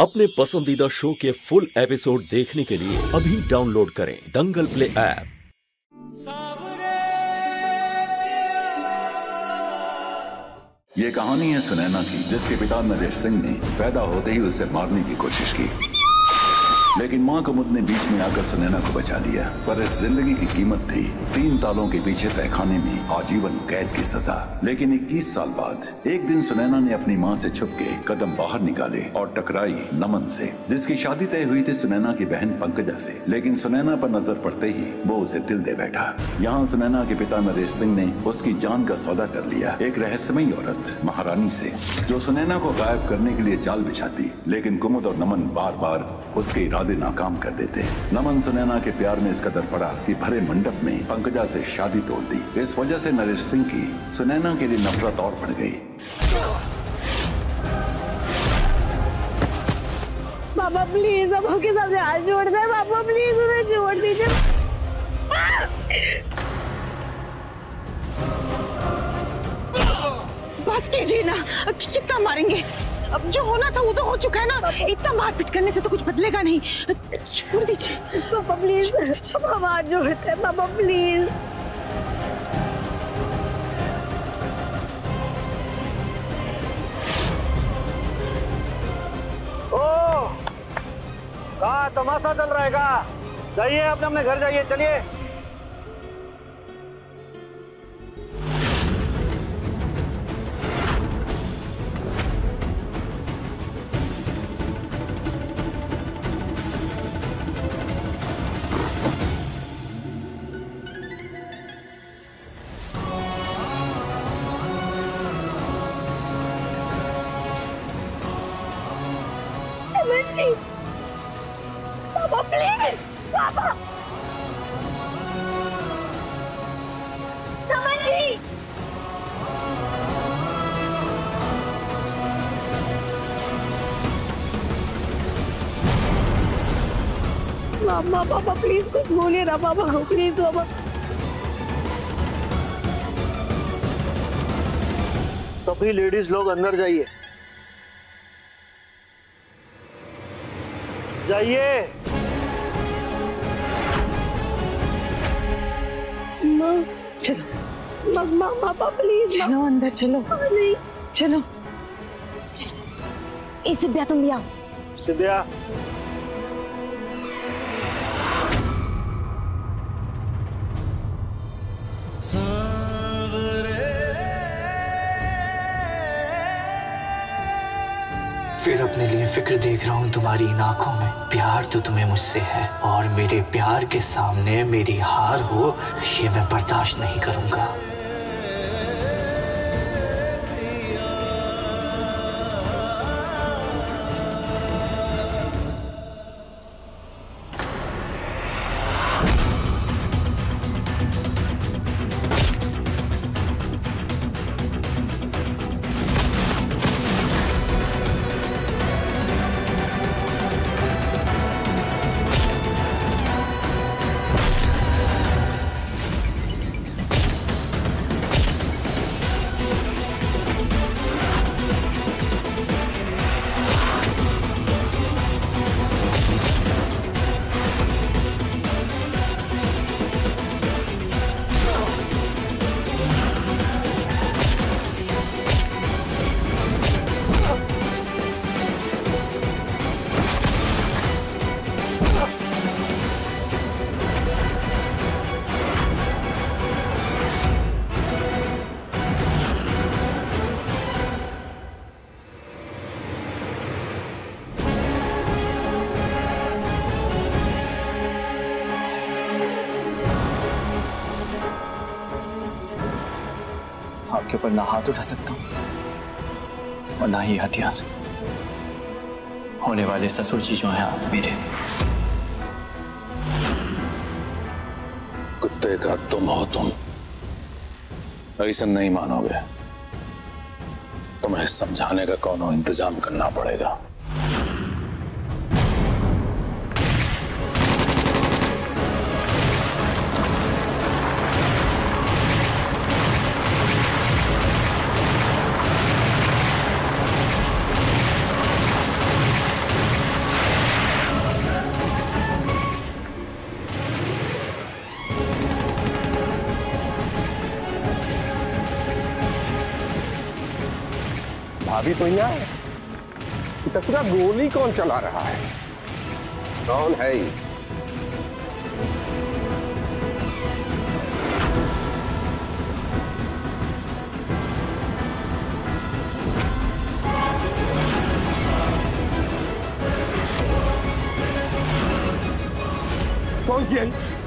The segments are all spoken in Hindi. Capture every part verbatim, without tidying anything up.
अपने पसंदीदा शो के फुल एपिसोड देखने के लिए अभी डाउनलोड करें दंगल प्ले ऐप। ये कहानी है सुनैना की, जिसके पिता नरेश सिंह ने पैदा होते ही उसे मारने की कोशिश की, लेकिन मां कुमुद ने बीच में आकर सुनैना को बचा लिया। पर इस जिंदगी की कीमत थी तीन तालों के पीछे तहखाने में आजीवन कैद की सजा। लेकिन इक्कीस साल बाद एक दिन सुनैना ने अपनी मां से छुप के कदम बाहर निकाले और टकराई नमन से, जिसकी शादी तय हुई थी सुनैना की बहन पंकजा से। लेकिन सुनैना पर नजर पड़ते ही वो उसे दिल दे बैठा। यहाँ सुनैना के पिता नरेश सिंह ने उसकी जान का सौदा कर लिया, एक रहस्यमयी औरत महारानी से, जो सुनैना को गायब करने के लिए जाल बिछाती। लेकिन कुमुद और नमन बार बार उसके इरादे नाकाम कर देते। नमन सुनैना के प्यार में इस कदर पड़ा कि भरे मंडप में पंकजा से शादी तोड़ दी। इस वजह से नरेश सिंह की सुनैना के लिए नफरत और बढ़ गई। पापा प्लीज अब के सामने हाथ जोड़ दे, पापा प्लीज उन्हें छोड़ दीजिए। बस कीजिए ना, कितना मारेंगे? अब जो होना था वो तो हो चुका है ना। इतना मारपीट करने से तो कुछ बदलेगा नहीं। छोड़ दीजिए पापा प्लीज, हम हाथ जोड़ते हैं पापा प्लीज। ओ, कहाँ तमाशा चल रहा है? कहाँ जाइए, अपने अपने घर जाइए, चलिए। पापा प्लीज, पापा नमन जी। मामा पापा प्लीज कुछ बोलिए ना पापा, प्लीज पापा। सभी लेडीज लोग अंदर जाइए, जाइए। माँ चलो, माँ पापा प्लीज चलो अंदर चलो। नहीं चलो चलो। ए सिब्या तुम भी आओ। सिब्या फिर अपने लिए फिक्र देख रहा हूँ तुम्हारी इन आंखों में। प्यार तो तुम्हें मुझसे है और मेरे प्यार के सामने मेरी हार हो, ये मैं बर्दाश्त नहीं करूंगा। आपके ऊपर ना हाथ उठा सकता हूं और ना ही हथियार। होने वाले ससुर जी जो हैं आप मेरे। कुत्ते का तुम हो तुम, ऐसा नहीं मानोगे। तुम्हें समझाने का कौनो इंतजाम करना पड़ेगा। अभी तो यहाँ है। ससुरा गोली कौन चला रहा है? कौन है ये? कौन किया?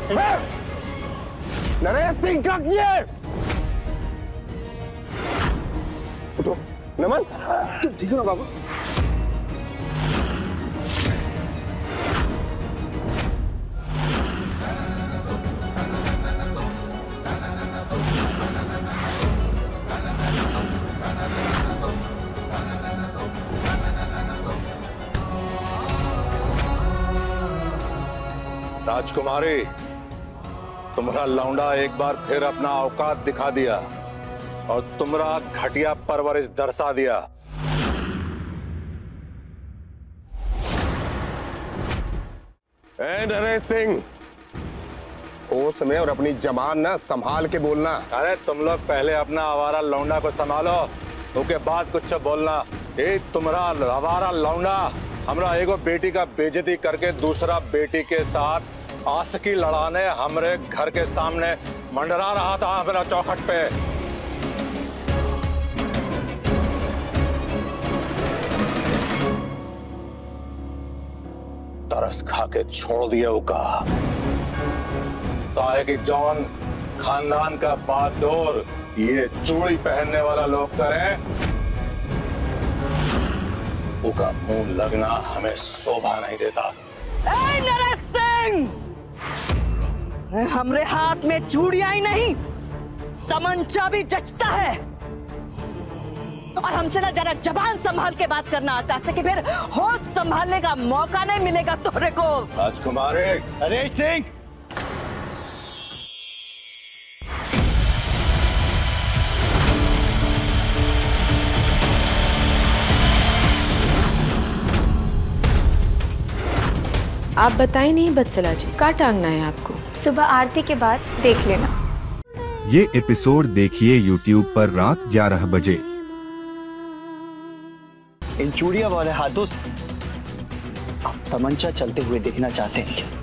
नरेश सिंह का किए। तो नमन ठीक है ना बाबू? राजकुमारी, तुम्हारा लौंडा एक बार फिर अपना औकात दिखा दिया और तुम्हारा घटिया परवरिश दर्शा दिया। ए नरेश सिंह, होश में और अपनी जबान ना संभाल के बोलना। अरे तुम लोग पहले अपना आवारा लौंडा को संभालो, उसके बाद कुछ बोलना। ए तुम्हारा आवारा लौंडा हमरा एगो बेटी का बेइज्जती करके दूसरा बेटी के साथ आशिकी लड़ाने हमरे घर के सामने मंडरा रहा था मेरा चौखट पे। तरस खा के छोड़ दिया उका ताए की जौन खानदान का बागडोर ये चूड़ी पहनने वाला लोग करें, उका मुंह लगना हमें शोभा नहीं देता। ए नरेश सिंह, हमरे हाथ में चूड़ियां ही नहीं तमंचा भी जचता है। और हमसे ना जरा जबान संभाल के बात करना आता है कि फिर होश संभालने का मौका नहीं मिलेगा तोरे को। राजकुमारी। नरेश सिंह, आप बताएं नहीं बत्सला जी, का टांगना है आपको? सुबह आरती के बाद देख लेना। ये एपिसोड देखिए यूट्यूब पर रात ग्यारह बजे। इन चूड़िया वाले हाथों से आप तमंचा चलते हुए देखना चाहते हैं क्या?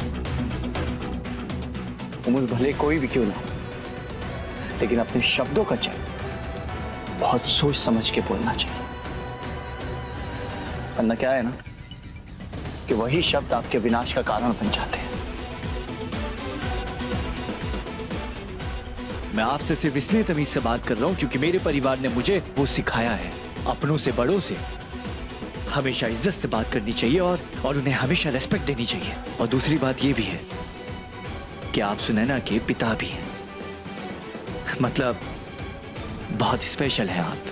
उम्र भले कोई भी क्यों ना हो, लेकिन अपने शब्दों का चयन बहुत सोच समझ के बोलना चाहिए। वरना क्या है ना कि वही शब्द आपके विनाश का कारण बन जाते हैं। मैं आपसे सिर्फ इसलिए तमीज से बात कर रहा हूं क्योंकि मेरे परिवार ने मुझे वो सिखाया है। अपनों से बड़ों से हमेशा इज्जत से बात करनी चाहिए और और उन्हें हमेशा रेस्पेक्ट देनी चाहिए। और दूसरी बात ये भी है कि आप सुनैना के पिता भी हैं, मतलब बहुत स्पेशल है आप।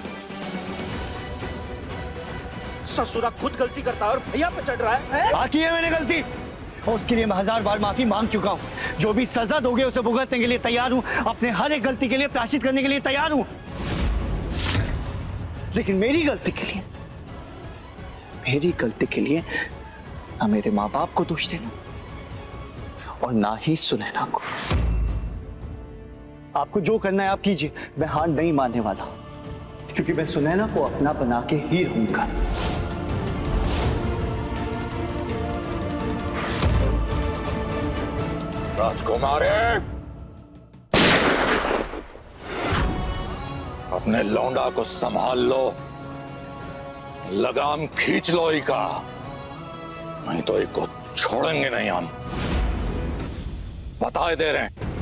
ससुरा खुद गलती करता है और भैया पे चढ़ रहा है। बाकी है मैंने गलती और उसके लिए मैं हजार बार माफी मांग चुका हूँ। जो भी सजा दोगे उसे भुगतने के लिए तैयार हूँ, अपने हर एक गलती के लिए प्रायश्चित करने के लिए तैयार हूँ। लेकिन मेरी गलती के लिए मेरी गलती के लिए ना मेरे माँ बाप को दोष देना और ना ही सुनैना को। आपको जो करना है आप कीजिए, मैं हार नहीं मानने वाला हूं क्योंकि मैं सुनैना को अपना बना के ही रहूंगा। राजकुमारी, अपने लौंडा को संभाल लो, लगाम खींच लो ही का, नहीं तो एक को छोड़ेंगे नहीं हम, बताए दे रहे हैं।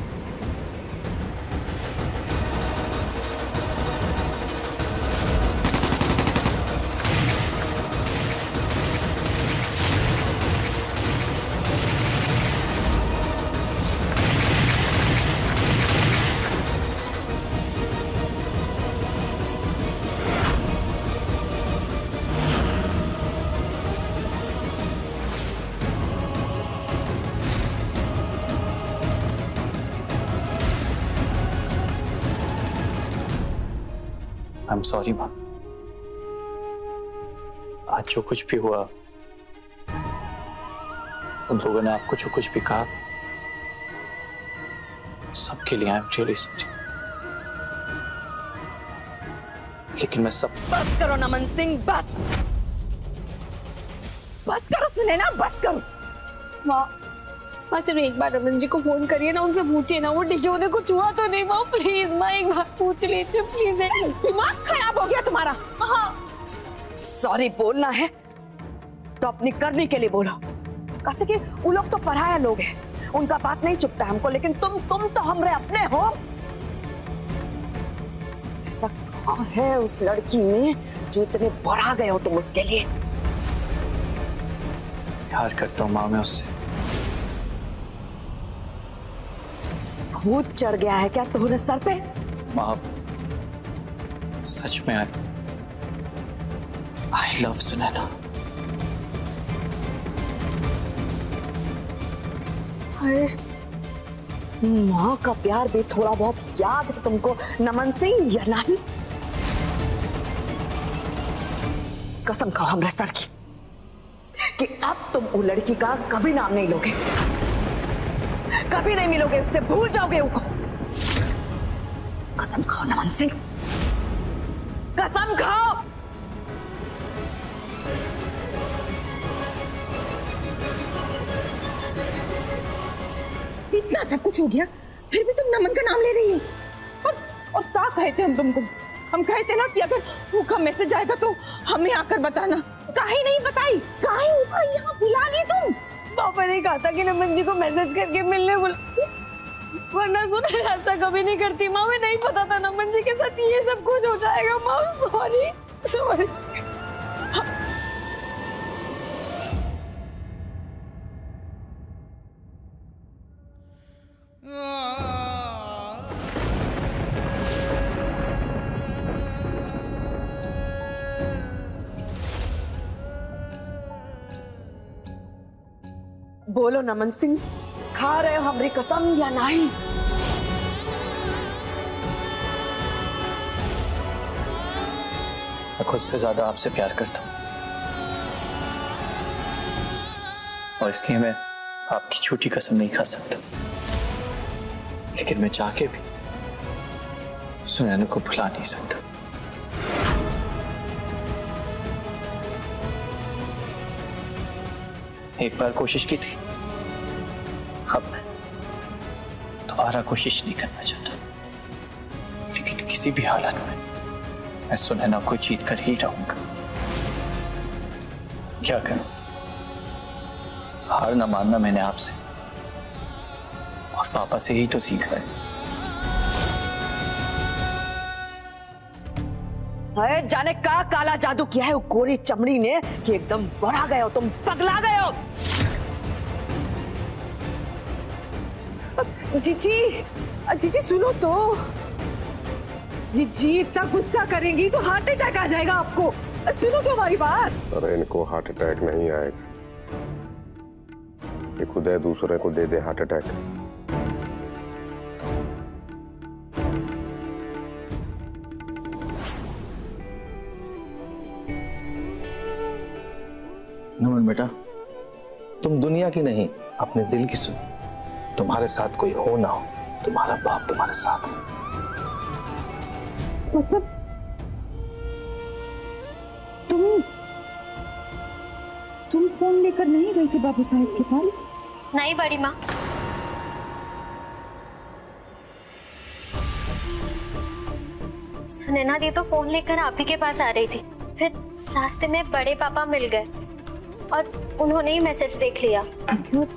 आई एम सॉरी मां, आज जो कुछ भी हुआ, उन लोगों ने आपको जो कुछ भी कहा, सबके लिए आई एम रियली सॉरी। लेकिन मैं सब। बस करो नमन सिंह, बस बस करो सुनैना, बस करो। माँ माँ सिर्फ एक बार रमन जी को फोन करिए ना, उनसे पूछिए ना वो डिक्की उन्हें कुछ हुआ तो नहीं। माँ प्लीज माँ एक बार पूछ लीजिए प्लीज। दिमाग खराब हो गया तुम्हारा? हाँ सॉरी बोलना है तो अपनी करनी के लिए बोलो। कैसे कि वो लोग तो पराया लोग हैं, उनका बात नहीं चुपता हमको, लेकिन तुम तुम तो हमरे अपने हो। ऐसा क्या है उस लड़की में जो इतने बढ़ा गए हो तुम उसके लिए? प्यार करता हूँ माँ मैं उससे। भूत चढ़ गया है क्या तुम्हारे सर पे? माँ सच में आई आई लव सुनैना। अरे माँ का प्यार भी थोड़ा बहुत याद है तुमको नमन सिंह या नहीं? कसम खाओ हमरे सर की कि अब तुम वो लड़की का कभी नाम नहीं लोगे, कभी नहीं मिलोगे उससे, भूल जाओगे उनको। कसम खाओ नमन सिंह, कसम खाओ। इतना सब कुछ हो गया फिर भी तुम नमन का नाम ले रही है। और और क्या कहे थे हम तुमको? हम कहे थे ना कि अगर वो का मैसेज आएगा तो हमें आकर बताना। काहे नहीं बताई? काहे उका यहाँ बुला ली तुम? पापा ने कहा था कि नमन जी को मैसेज करके मिलने बोला, वरना सुने ऐसा कभी नहीं करती। माँ मैं नहीं पता था नमन जी के साथ ये सब कुछ हो जाएगा। माँ सॉरी सॉरी। बोलो नमन सिंह, खा रहे हो हमारी कसम या नहीं? मैं खुद से ज्यादा आपसे प्यार करता हूँ और इसलिए मैं आपकी झूठी कसम नहीं खा सकता, लेकिन मैं चाह के भी सुनैना को भुला नहीं सकता। एक बार कोशिश की थी, अब मैं दोबारा कोशिश नहीं करना चाहता, लेकिन किसी भी हालत में मैं सुनैना को जीत कर ही रहूंगा। क्या करूं? हार ना मानना मैंने आपसे और पापा से ही तो सीखा है। अरे जाने का काला जादू किया है वो गोरी चमड़ी ने कि एकदम बढ़ा गए हो तुम, पगला गए हो। जीजी जीजी सुनो तो, जीजी इतना गुस्सा करेंगी तो हार्ट अटैक आ जाएगा आपको। सुनो तो हमारी बात। अरे इनको हार्ट अटैक नहीं आएगा, ये खुद है दूसरे को दे दे हार्ट अटैक। नमन बेटा, तुम दुनिया की नहीं अपने दिल की सुन। तुम्हारे साथ कोई हो ना हो, तुम्हारा बाप तुम्हारे साथ है। मतलब तुम तुम फोन लेकर नहीं गई थी बाबू साहब के पास? नहीं बड़ी माँ, सुनैना दी तो फोन लेकर आप ही के पास आ रही थी। फिर रास्ते में बड़े पापा मिल गए और उन्होंने ही मैसेज देख लिया। मतलब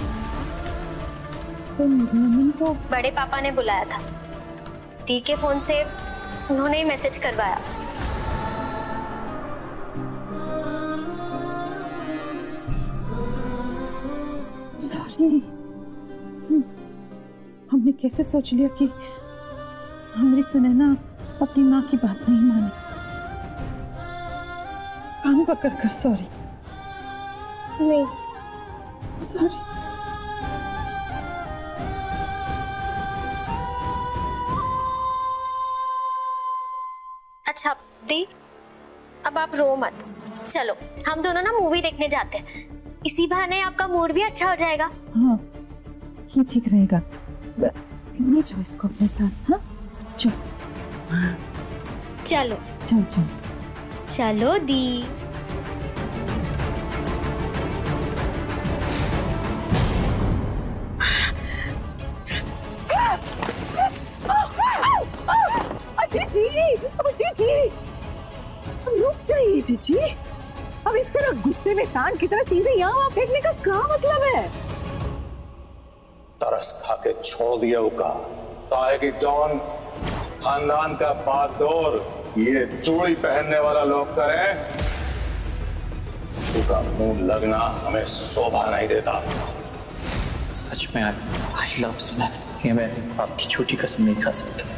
तो नमन को बड़े पापा ने बुलाया था, दी के फोन से उन्होंने ही मैसेज करवाया। सॉरी, हमने कैसे सोच लिया कि हमारी सुनैना अपनी माँ की बात नहीं माने। कान पकड़ कर सॉरी। नहीं सॉरी। अच्छा दी, अब आप रो मत, चलो हम दोनों ना मूवी देखने जाते हैं, इसी बहाने आपका मूड भी अच्छा हो जाएगा। हाँ ये ठीक रहेगा, ले जाओ इसको अपने साथ। हाँ चलो। चलो चल चल चलो दी। रुक जाइए जीजी, अब इस तरह गुस्से में सांड की तरह चीजें यहाँ वहाँ फेंकने का क्या मतलब है? तरस खा के छोड़ दिया उका ताकि कि जॉन खानदान का बागडोर ये चूड़ी पहनने वाला लोग करे, उका मुंह लगना हमें शोभा नहीं देता। सच में आई लव सुनैना, ये मैं आपकी छोटी कसम नहीं खा सकता।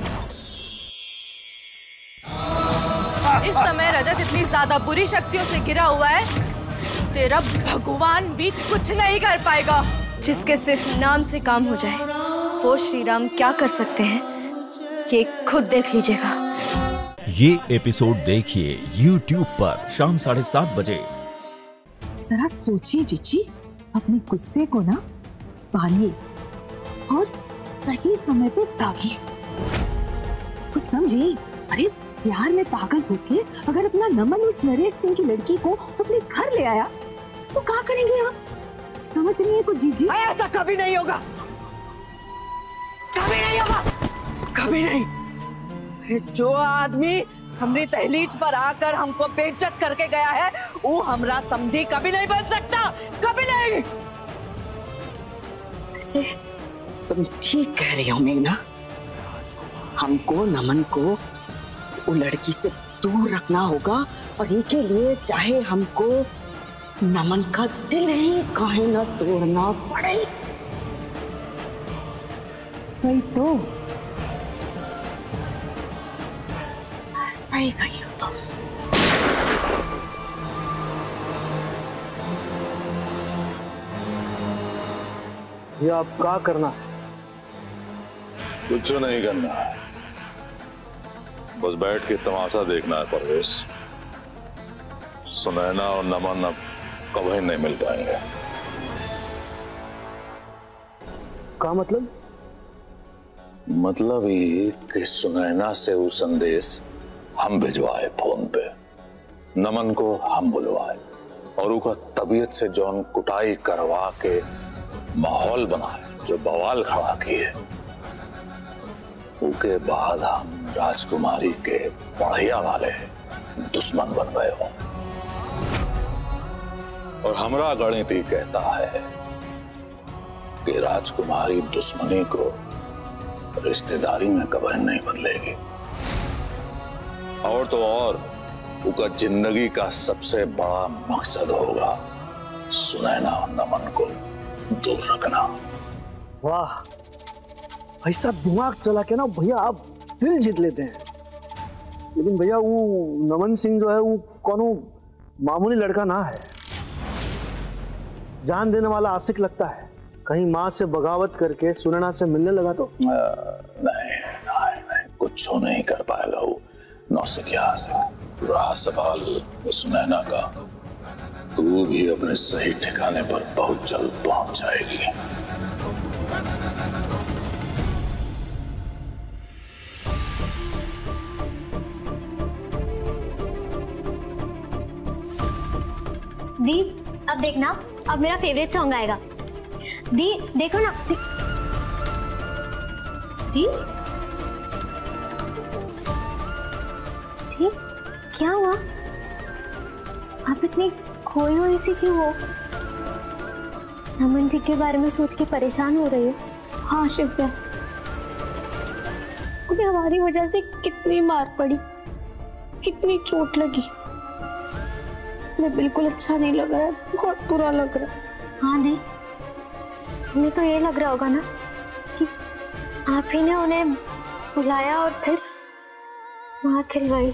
इस समय रजत इतनी ज्यादा बुरी शक्तियों से घिरा हुआ है, तेरा भगवान भी कुछ नहीं कर पाएगा। जिसके सिर्फ नाम से काम हो जाए वो श्री राम क्या कर सकते हैं ये खुद देख लीजिएगा। ये एपिसोड देखिए यूट्यूब पर शाम साढ़े सात बजे। जरा सोचिए जीजी, अपने गुस्से को ना पालिए और सही समय पे दागिए। कुछ समझिए, अरे प्यार में पागल होके अगर अपना नमन उस नरेश सिंह की लड़की को अपने घर ले आया तो क्या करेंगे आप? समझ रही है कुछ जीजी? ऐसा कभी नहीं होगा, कभी नहीं होगा, कभी नहीं। जो आदमी हमारी तहलीज पर आकर हमको बेइज्जत करके गया है वो हमरा समधी कभी नहीं बन सकता, कभी नहीं। वैसे तुम ठीक कह रही हो मेघना, हमको नमन को वो लड़की से दूर रखना होगा और इनके लिए चाहे हमको नमन का दिल ही काहे न तोड़ना पड़े। वही तो सही कही हो तुम। ये आप क्या करना? कुछ नहीं करना, बस बैठ के तमाशा देखना है परवेश। सुनैना और नमन अब कभी नहीं मिल पाएंगे। क्या मतलब? मतलब ये कि सुनैना से वो संदेश हम भिजवाए फोन पे, नमन को हम बुलवाए और उसका तबीयत से जौन कुटाई करवा के माहौल बनाए, जो बवाल खड़ा किए, उसके बाद हम राजकुमारी के बढ़िया वाले दुश्मन बन गए हो। और हमरा गणित ही कहता है कि राजकुमारी दुश्मनी को रिश्तेदारी में कभी नहीं बदलेगी। और तो और उसका जिंदगी का सबसे बड़ा मकसद होगा सुनैना और नमन को दूर रखना। वाह, ऐसा दिमाग चला के ना भैया आप दिल जीत लेते हैं। लेकिन भैया वो नमन सिंह जो है वो कोनो मामूली लड़का ना है, जान देने वाला आशिक लगता है। कहीं माँ से बगावत करके सुनैना से मिलने लगा तो आ, नहीं, नहीं नहीं कुछ नहीं कर पाएगा वो नौसिक या आशिक। रहा सवाल सुनैना का, तू भी अपने सही ठिकाने पर बहुत जल्द पहुंच जाएगी। दी अब देखना, अब मेरा फेवरेट सॉन्ग आएगा। दी देखो ना, दी, दी? दी क्या हुआ? आप इतनी खोई हुई सी क्यों हो? नमन जी के बारे में सोच के परेशान हो रही हो? हाँ शिव्या, उन्हें हमारी वजह से कितनी मार पड़ी, कितनी चोट लगी। मैं बिल्कुल अच्छा नहीं लग रहा है, बहुत बुरा लग रहा है। हाँ दी, हमें तो ये लग रहा होगा ना कि आप ही ने उन्हें बुलाया और फिर मार खिलवाई।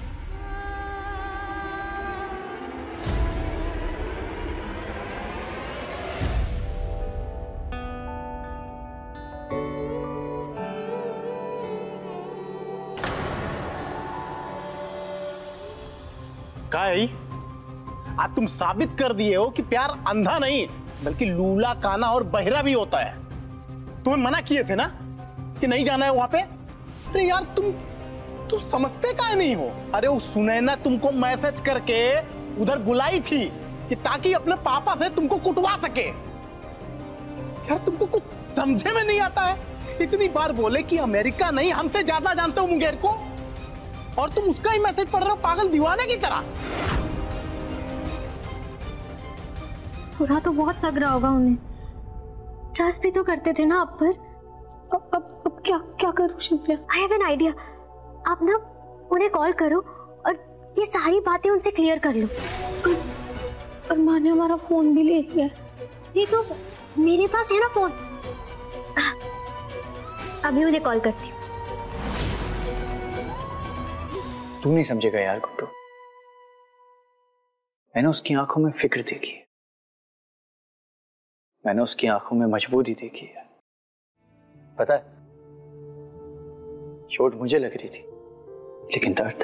क्या है? आज तुम साबित कर दिए हो कि प्यार अंधा नहीं बल्कि लूला काना और बहरा भी होता है। तुम्हें मना किए थे ना कि नहीं जाना है वहां पे। अरे यार तुम तुम समझते काहे नहीं हो? अरे वो सुनैना तुमको मैसेज करके उधर बुलाई थी कि ताकि अपने पापा से तुमको कुटवा सके। यार तुमको कुछ समझे में नहीं आता है? इतनी बार बोले कि अमेरिका नहीं हमसे ज्यादा जानते हो मुंगेर को, और तुम उसका ही मैसेज पढ़ रहे हो पागल दीवाने की तरह। बुरा तो बहुत लग रहा होगा उन्हें, ट्रस्ट भी तो करते थे ना आप पर। अब अब अब क्या क्या करूं Shivya? I have an idea. आप ना उन्हें कॉल करो और ये सारी बातें उनसे क्लियर कर लो। और माँ ने हमारा फोन भी ले लिया। ये तो मेरे पास है ना फोन, अभी उन्हें कॉल करती हूँ। तू नहीं समझेगा यार गुड्डू, मैंने उसकी आंखों में फिक्र देखी है, मैंने उसकी आंखों में मजबूरी देखी है। पता है चोट मुझे लग रही थी, लेकिन दर्द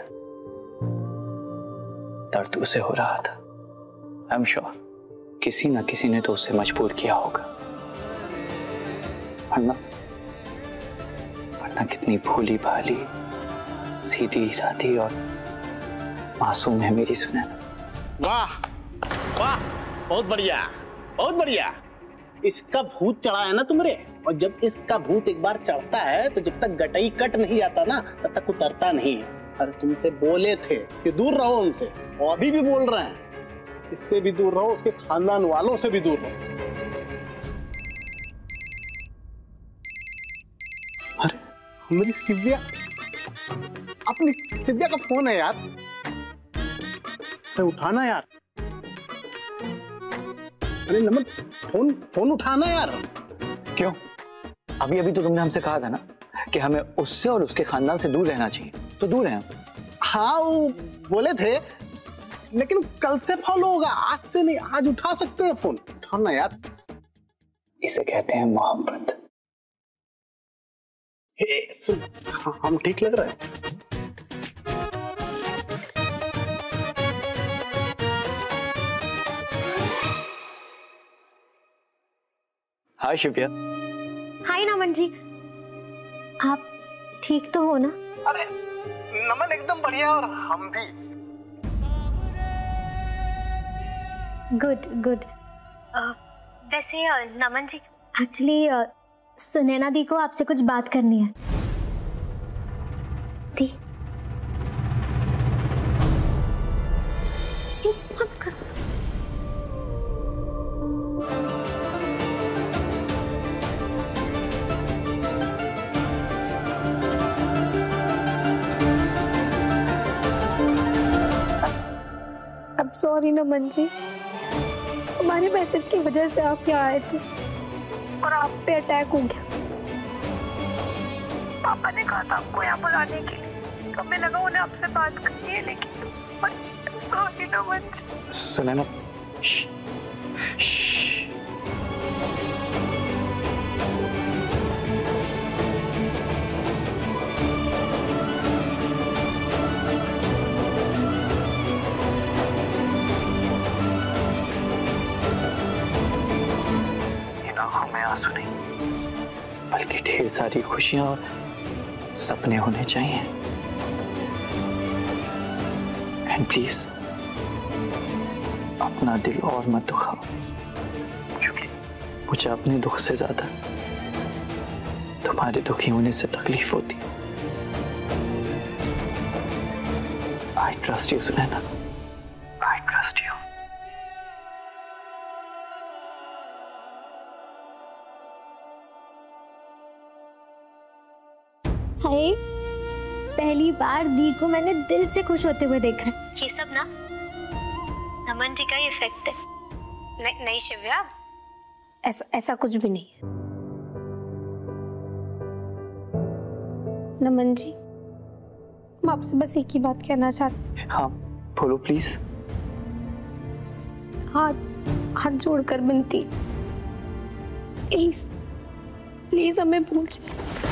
दर्द उसे हो रहा था। आई एम श्योर किसी ना किसी ने तो उसे मजबूर किया होगा, वरना वरना कितनी भोली भाली सीधी साधी और मासूम है मेरी सुनैना। वाह वाह, बहुत बढ़िया बहुत बढ़िया। इसका भूत चढ़ा है ना तुमरे, और जब इसका भूत एक बार चढ़ता है तो जब तक गटई कट नहीं जाता ना तब तक उतरता नहीं है। अरे तुमसे बोले थे कि दूर रहो उनसे, और अभी भी बोल रहे हैं, इससे भी दूर रहो, उसके खानदान वालों से भी दूर रहो। अरे मेरी शिव्या, अपनी शिव्या का फोन है यार, अरे उठाना यार। अरे नमन, फोन फोन उठाना यार। क्यों? अभी अभी तो तुमने हमसे कहा था ना कि हमें उससे और उसके खानदान से दूर रहना चाहिए, तो दूर हैं हम। हाँ वो बोले थे, लेकिन कल से फॉलो होगा, आज से नहीं। आज उठा सकते हैं फोन, उठाना यार। इसे कहते हैं मोहब्बत। हे सुन, हम ठीक लग रहे हैं? हाय शिव्या। हाय नमन जी, आप ठीक तो हो ना? अरे नमन एकदम बढ़िया, और हम भी। Good good. वैसे नमन जी, एक्चुअली सुनैना दी को आपसे कुछ बात करनी है। दी, दी मत कर। अब सॉरी नमन जी, हमारे मैसेज की वजह से आप यहाँ आए थे और आप पे अटैक हो गया। पापा ने कहा था आपको यहाँ बुलाने के लिए, तो हमें लगा उन्हें आपसे बात करनी है, लेकिन सॉरी नमन जी। सुनैना, बल्कि ढेर सारी खुशियां और सपने होने चाहिए। एंड प्लीज अपना दिल और मत दुखाओ, क्योंकि मुझे अपने दुख से ज्यादा तुम्हारे दुखी होने से तकलीफ होती। I trust you Sunaina, I trust you. Hi, पहली बार दी को मैंने दिल से खुश होते हुए देखा। ये सब ना नमन जी का ही इफेक्ट है। नहीं नहीं शिव्या, ऐसा ऐसा कुछ भी नहीं है। नमन जी, हम आपसे बस एक ही बात कहना चाहते हैं। हाँ बोलो प्लीज। हाथ हाथ जोड़कर विनती, प्लीज प्लीज हमें भूल जाए।